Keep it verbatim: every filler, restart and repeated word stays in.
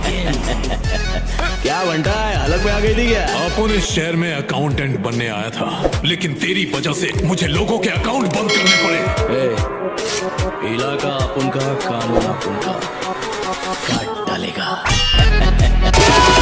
क्या बंटा है, हालत में आ गई थी क्या? अपन इस शहर में अकाउंटेंट बनने आया था, लेकिन तेरी वजह से मुझे लोगों के अकाउंट बंद करने पड़े। ए, इलाका अपन का, कानून अपन का, काट डालेगा।